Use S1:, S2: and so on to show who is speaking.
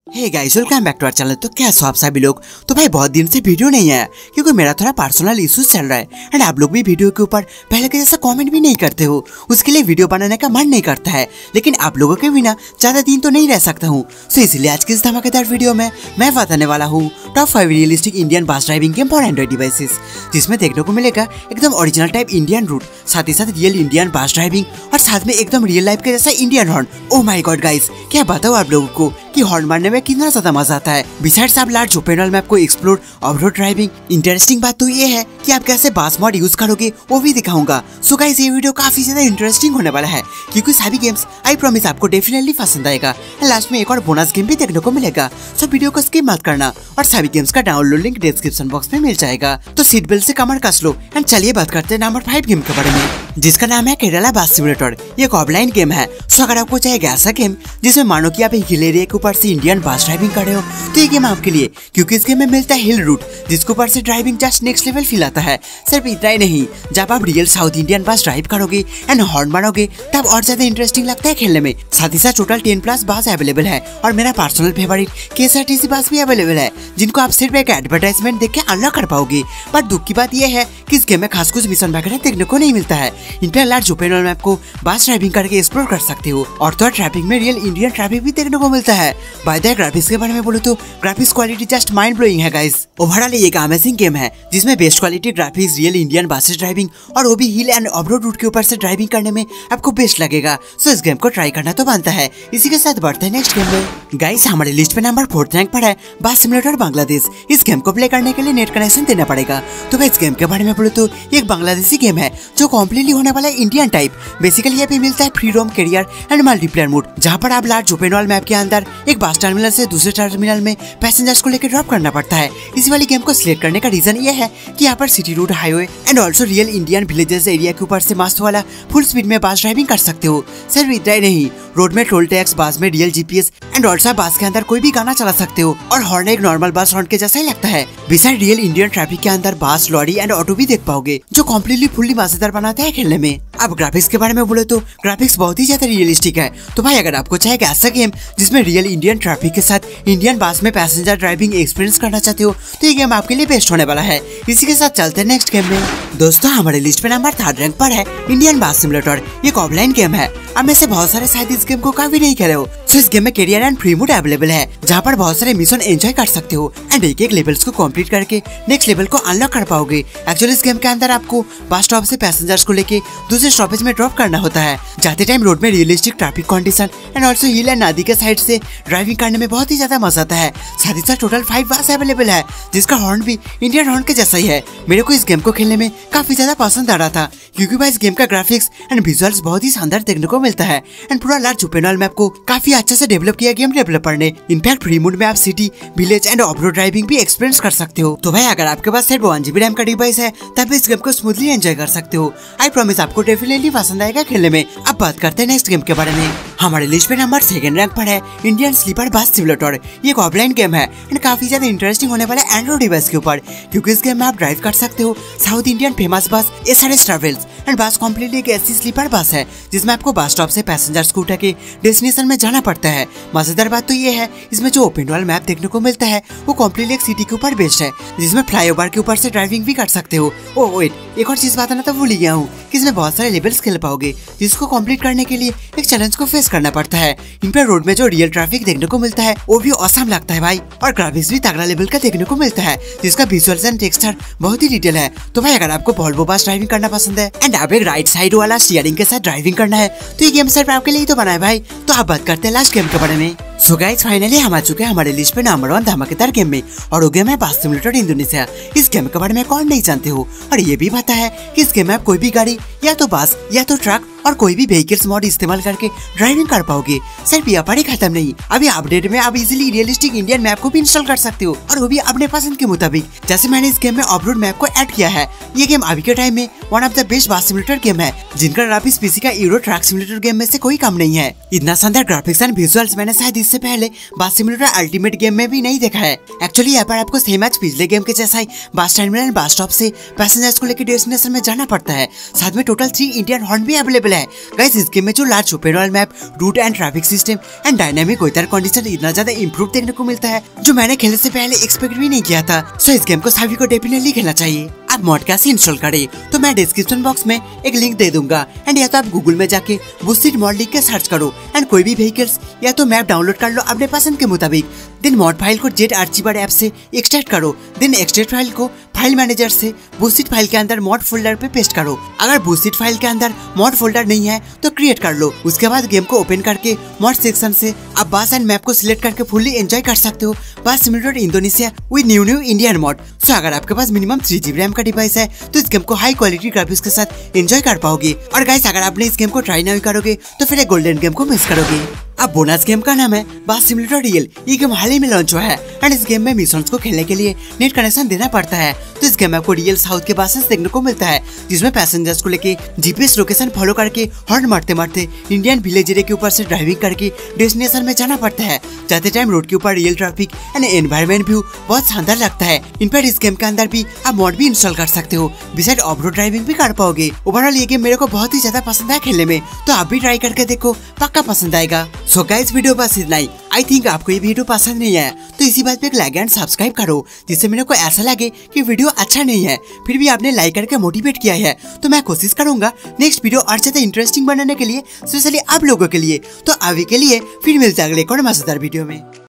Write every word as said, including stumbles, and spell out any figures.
S1: Hey guys, welcome back to our channel. तो कैसे हो आप सभी लोग। तो भाई बहुत दिन से वीडियो नहीं आया क्योंकि मेरा थोड़ा पर्सनल इश्यूज चल रहा है एंड आप लोग भी वीडियो के ऊपर पहले के जैसा कमेंट भी नहीं करते हो, उसके लिए वीडियो बनाने का मन नहीं करता है। लेकिन आप लोगों के बिना ज्यादा दिन तो नहीं रह सकता हूँ, सो इसलिए आज की इस धमाकेदार वीडियो में मैं बताने वाला हूँ top five realistic Indian bus driving game for Android devices, जिसमें देखने को मिलेगा एकदम ओरिजिनल टाइप इंडियन रूट, साथ ही साथ रियल इंडियन बस ड्राइविंग और साथ में एकदम रियल लाइफ के जैसा Indian horn. Oh my god guys, क्या बताओ आप लोगों को कि हॉर्न मारने में कितना ज्यादा मजा आता है। बिसाइड्स आप लार्ज ओपन वर्ल्ड मैप को explore off road driving, interesting बात तो ये है कि आप कैसे बस मॉड यूज करोगे वो भी दिखाऊंगा। सो गाइस, ये वीडियो काफी ज्यादा इंटरेस्टिंग होने वाला है क्योंकि सभी गेम्स आई प्रॉमिस आपको डेफिनेटली पसंद आएगा। लास्ट में एक और बोनस गेम भी देखने को मिलेगा, सो वीडियो को स्किप मत करना और सभी गेम्स का डाउनलोड लिंक डिस्क्रिप्शन बॉक्स में मिल जाएगा। तो सीट बेल्ट से कमर कस लो एंड चलिए बात करते हैं नंबर फाइव गेम के बारे में, जिसका नाम है केरला बस सिमुलेटर। ये एक ऑफलाइन गेम है। सो अगर आपको चाहिए ऐसा गेम जिसमें मानो कि आप एक हिल एरिया के ऊपर से इंडियन बस ड्राइविंग कर रहे हो, तो ये गेम आपके लिए, क्योंकि इस गेम में मिलता है हिल रूट जिसके ऊपर से driving just next level feel आता है। सिर्फ इतना ही नहीं, जब आप real south Indian bus drive करोगे एंड हॉर्न मारोगे तब और ज्यादा इंटरेस्टिंग लगता है खेलने में। साथ ही साथ total ten plus bus available है और मेरा पर्सनल फेवरेट केएसआरटीसी बस भी अवेलेबल है, जिनको आप सिर्फ एक एडवर्टाइजमेंट देख के अनलॉक कर पाओगे। पर दुख की बात यह है कि इस गेम में खास कुछ मिशन वगैरह देखने को नहीं मिलता है। इन पर लार्ज ओपन वर्ल्ड मैप को बस ड्राइविंग करके एक्सप्लोर कर सकते हो और तो ट्रैफिक में रियल इंडियन ट्रैफिक भी देखने को मिलता है। बाय द ग्राफिक्स के बारे में बोलो तो graphics quality just mind blowing है गाइस। ओवरऑल ये एक अमेजिंग गेम है जिसमें best quality graphics, real Indian buses driving और वो भी hill and off road route के ऊपर से ड्राइविंग करने में आपको बेस्ट लगेगा। सो इस गेम को ट्राई करना तो बनता है। इसी के साथ बढ़ते हैं नेक्स्ट गेम में। गाइस, हमारे लिस्ट पे नंबर फोर्थ रैंक पर है बस सिमुलेटर बांग्लादेश। इस गेम को प्ले करने के लिए नेट कनेक्शन देना पड़ेगा। तो भाई इस गेम के बारे में बोलो तो ये एक बांग्लादेशी गेम है जो कम्प्लीटली होने वाला है इंडियन टाइप। बेसिकली यहाँ पे मिलता है free roam, career and multiplayer mode, जहाँ पर आप लार्ज ओपन वर्ल्ड मैप के अंदर एक बस टर्मिनल से दूसरे टर्मिनल में पैसेंजर्स को लेकर ड्रॉप करना पड़ता है। इसी वाली गेम को सिलेक्ट करने का रीजन ये है कि यहाँ पर city road, highway and also real Indian villages area के ऊपर से मस्त वाला फुल स्पीड में बस ड्राइविंग कर सकते हो। सिर्फ इतना ही नहीं, रोड में टोल टैक्स, बस में रियल जीपीएस एंड ऑल्सो बस के अंदर कोई भी गाना चला सकते हो और हॉर्न एक नॉर्मल बस हॉर्न के जैसा ही लगता है। बिसाइड रियल इंडियन ट्रैफिक के अंदर बस, लॉरी एंड ऑटो भी देख पाओगे जो कम्प्लीटली फुल्ली मजेदार बनाते हैं खेलने में। अब ग्राफिक्स के बारे में बोले तो ग्राफिक्स बहुत ही ज्यादा रियलिस्टिक है। तो भाई अगर आपको चाहे ऐसा गेम जिसमें रियल इंडियन ट्रैफिक के साथ इंडियन बस में पैसेंजर ड्राइविंग एक्सपीरियंस करना चाहते हो तो ये गेम आपके लिए बेस्ट होने वाला है। इसी के साथ चलते हैं नेक्स्ट गेम में। दोस्तों, हमारे लिस्ट पे नंबर थर्ड रैंक पर है इंडियन बस सिमुलेटर। ये एक ऑफलाइन गेम है। अब में से बहुत सारे शायद इस गेम को काफी नहीं खेले हो। सो इस गेम में career and free mode available है, जहाँ पर बहुत सारे मिशन एंजॉय कर सकते हो एंड एक एक लेवल्स को कंप्लीट करके नेक्स्ट लेवल को अनलॉक कर पाओगे। एक्चुअली इस गेम के अंदर आपको बस स्टॉप से पैसेंजर्स को लेके दूसरे स्टॉपेज में ड्रॉप करना होता है। जाते टाइम रोड में realistic traffic condition and also hill and नदी के साइड से ड्राइविंग करने में बहुत ही ज्यादा मजा आता है। साथ ही साथ टोटल फाइव बस अवेलेबल है, जिसका हॉर्न भी इंडियन हॉर्न के जैसा ही है। मेरे को इस गेम को खेलने में काफी ज्यादा पसंद आ रहा था क्योंकि भाई इस गेम का ग्राफिक्स एंड विजुअल्स बहुत ही शानदार देखने को मिलता है एंड पूरा लार्ज ओपन वर्ल्ड मैप को काफी अच्छे से डेवलप किया गेम डेवलपर ने। इनफैक्ट फ्री मोड में आप city, village and off road driving भी एक्सपीरियंस कर सकते हो। तो भाई अगर आपके पास सिर्फ वन जीबी रैम का डिवाइस है तब इस गेम को स्मूथली एंजॉय कर सकते हो। आई प्रॉमिस आपको डेफिनेटली पसंद आएगा खेलने में। अब बात करते हैं नेक्स्ट गेम के बारे में। हमारे लिस्ट पे नंबर सेकंड रैंक पर है इंडियन स्लीपर बस सिमुलेटर। ये एक ऑफलाइन गेम है एंड काफी ज्यादा इंटरेस्टिंग होने वाला है एंड्रॉइड डिवाइस के ऊपर, क्योंकि इस गेम में आप ड्राइव कर सकते हो south Indian famous bus SRS travels and bus completely एक ऐसी स्लीपर बस है जिसमें आपको बस स्टॉप से पैसेंजर्स को उठा के डेस्टिनेशन में जाना पड़ता है। मजेदार बात तो ये है इसमें जो ओपन वर्ल्ड मैप देखने को मिलता है वो कम्प्लीटली एक सिटी के ऊपर बेस्ड है, जिसमें फ्लाईओवर के ऊपर से ड्राइविंग भी कर सकते हो। ओ वेट, एक और चीज बताना तो भूल गया हूँ कि इसमें बहुत सारे लेवल्स खेल पाओगे, जिसको कंप्लीट करने के लिए एक चैलेंज को फेस करना पड़ता है। इन पर रोड में जो रियल ट्रैफिक देखने को मिलता है वो भी औसम लगता है भाई, और ग्राफिक्स भी तगड़ा लेवल का देखने को मिलता है, जिसका विजुअल्स एंड टेक्सचर बहुत ही डिटेल है। तो भाई अगर आपको वोल्वो बस ड्राइविंग करना पसंद है एंड आप एक राइट साइड वाला स्टीयरिंग के साथ ड्राइविंग करना है तो ये गेम सिर्फ आपके लिए ही तो बना है भाई। तो आप बात करते हैं लास्ट गेम के बारे में। सो गाइस, फाइनली हम आ चुके हैं हमारे लिस्ट पे नंबर वन धमाकेदार गेम में, और वो गेम है बस सिमुलेटर इंडोनेशिया। इस गेम के बारे में कौन नहीं जानते हो, और ये भी पता है कि इस गेम में आप कोई भी गाड़ी या तो बस या तो ट्रक और कोई भी व्हीकल्स मॉड इस्तेमाल करके ड्राइविंग कर पाओगे। सिर्फ यहाँ पर ही खत्म नहीं, अभी अपडेट में आप इजीली रियलिस्टिक इंडियन मैप को भी इंस्टॉल कर सकते हो, और वो भी अपने पसंद के मुताबिक। जैसे मैंने इस गेम में ऑफ रोड मैप को ऐड किया है। ये गेम अभी के टाइम में one of the best bus simulator game है, जिनका ग्राफिक्स पीसी का यूरो ट्रक सिमुलेटर गेम में से कोई कम नहीं है। इतना शानदार ग्राफिक्स एंड विजुअल्स मैंने शायद इससे पहले बस सिमुलेटर अल्टीमेट गेम में भी नहीं देखा है। एक्चुअली यहाँ पर आपको सेम एज पिछले गेम के जैसा ही बस टर्मिनल बस स्टॉप से पैसेंजर्स को लेकर डेस्टिनेशन में जाना पड़ता है। साथ में टोटल थ्री इंडियन हॉर्न भी अवेलेबल है। गाइस इस गेम में जो large open world map, route and traffic system and dynamic weather condition इतना ज्यादा इम्प्रूव देखने को मिलता है जो मैंने खेलने से पहले एक्सपेक्ट भी नहीं किया था। सो इस गेम को सभी को डेफिनेटली खेलना चाहिए। आप मॉड कैसे इंस्टॉल करें तो मैं डिस्क्रिप्शन बॉक्स में एक लिंक दे दूंगा एंड या तो आप गूगल में जाके बूस्टेड मॉड लिख के सर्च करो एंड कोई भी व्हीकल्स या तो मैप डाउनलोड कर लो अपने पसंद के मुताबिक। देन मॉड फाइल को जेट आर्चिवर ऐप से एक्सट्रैक्ट करो। देन एक्सट्रैक्ट फाइल को फाइल मैनेजर से बूस्टेड फाइल के अंदर मॉड फोल्डर पे पेस्ट करो। अगर बूस्टेड फाइल के अंदर मॉड फोल्डर नहीं है तो क्रिएट कर लो। उसके बाद गेम को ओपन करके मॉड सेक्शन से आप बस एंड मैप को सिलेक्ट करके फुल्ली एंजॉय कर सकते हो। Bus simulator Indonesia with new new Indian mod. So अगर आपके पास मिनिमम थ्री जीबी रैम का डिवाइस है तो इस गेम को हाई क्वालिटी ग्राफिक्स के साथ एंजॉय कर पाओगे। और गाइस अगर आपने इस गेम को ट्राई नहीं करोगे तो फिर एक गोल्डन गेम को मिस करोगे। अब बोनस गेम का नाम है बस सिमुलेटर रियल। ये गेम हाल ही में लॉन्च हुआ है एंड इस गेम में मिशंस को खेलने के लिए नेट कनेक्शन देना पड़ता है। तो इस गेम में आपको रियल साउथ के बसेस देखने को मिलता है जिसमें पैसेंजर्स को लेके जीपीएस लोकेशन फॉलो करके हॉर्न मारते मारते इंडियन विलेज एरिया के ऊपर से ड्राइविंग करके डेस्टिनेशन में जाना पड़ता है। जाते टाइम रोड के ऊपर real traffic and environment view बहुत शानदार लगता है। इनफैक्ट इस गेम के अंदर भी आप मॉड भी इंस्टॉल कर सकते हो। बिसाइड ऑफ रोड ड्राइविंग भी कर पाओगे। ओवरऑल ये गेम मेरे को बहुत ही ज्यादा पसंद है खेलने में, तो आप भी ट्राई करके देखो, पक्का पसंद आएगा। सो गाइस वीडियो बस इतना ही। आई थिंक आपको ये वीडियो पसंद नहीं है तो इसी बात पे एक लाइक एंड सब्सक्राइब करो जिससे मेरे को ऐसा लगे कि वीडियो अच्छा नहीं है फिर भी आपने लाइक करके मोटिवेट किया है। तो मैं कोशिश करूंगा नेक्स्ट वीडियो और ज्यादा इंटरेस्टिंग बनाने के लिए, स्पेशली आप लोगों के लिए। तो अभी के लिए फिर मिलते हैं अगले एक और मजेदार वीडियो में।